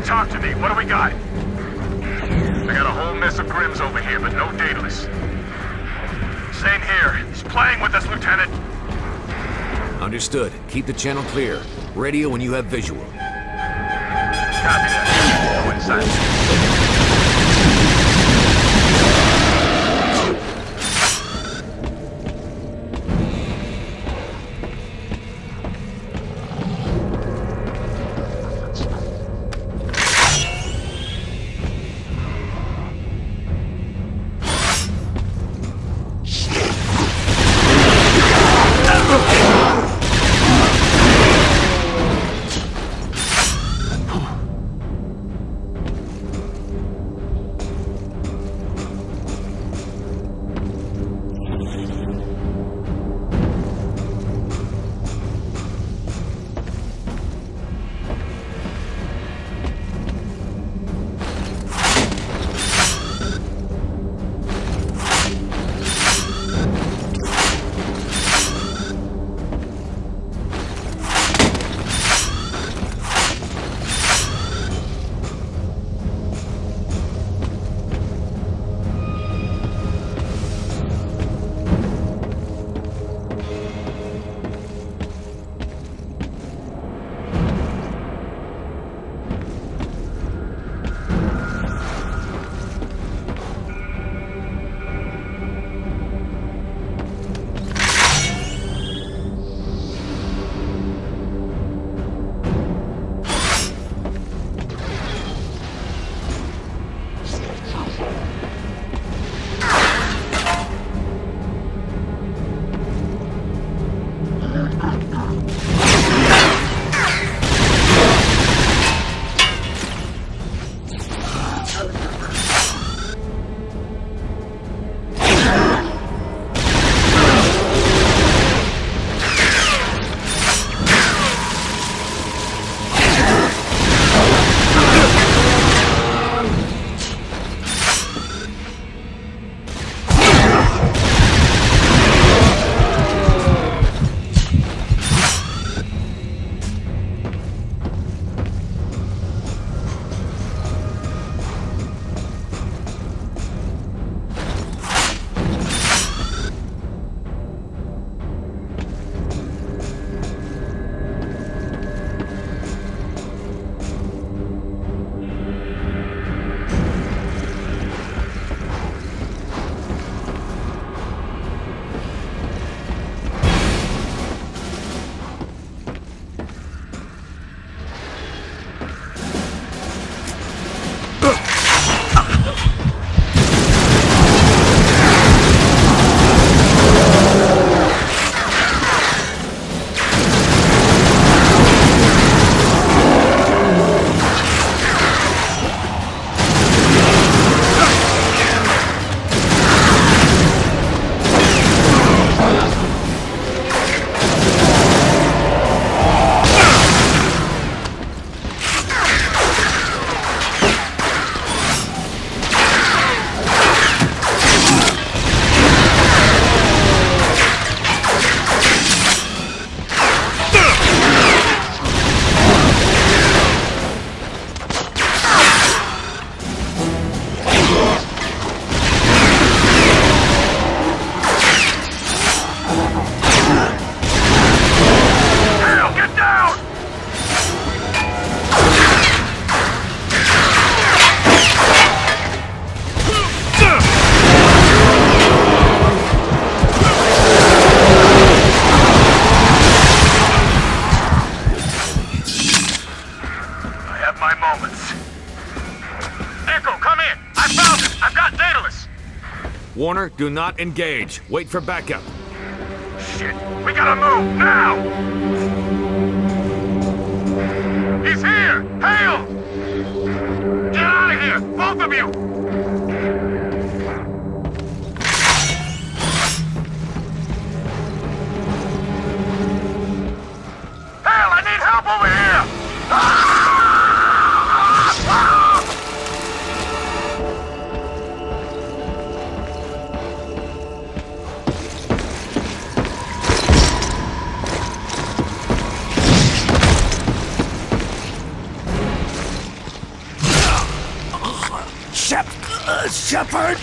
Talk to me. What do we got? I got a whole mess of Grims over here, but no Daedalus. Same here. He's playing with us, Lieutenant. Understood. Keep the channel clear. Radio when you have visual. Copy that. Go inside. Warner, do not engage. Wait for backup. Shit! We gotta move, now! He's here! Hale! Get out of here, both of you! Hale, I need help over here! Ah! Shepard!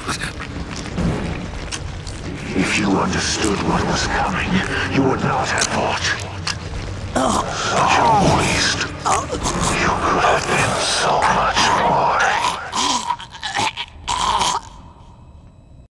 If you understood what was coming, you would not have fought. Such a waste. You could have been so much more.